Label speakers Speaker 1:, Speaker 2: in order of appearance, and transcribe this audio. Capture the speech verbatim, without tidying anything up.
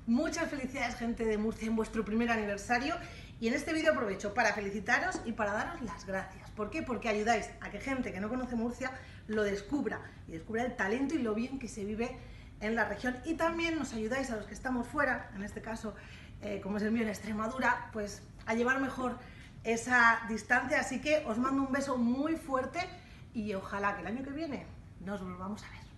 Speaker 1: Muchas felicidades, gente de Murcia, en vuestro primer aniversario. Y en este vídeo aprovecho para felicitaros y para daros las gracias. ¿Por qué? Porque ayudáis a que gente que no conoce Murcia lo descubra y descubra el talento y lo bien que se vive en la región. Y también nos ayudáis a los que estamos fuera, en este caso, eh, como es el mío en Extremadura, pues a llevar mejor esa distancia. Así que os mando un beso muy fuerte y ojalá que el año que viene nos volvamos a ver.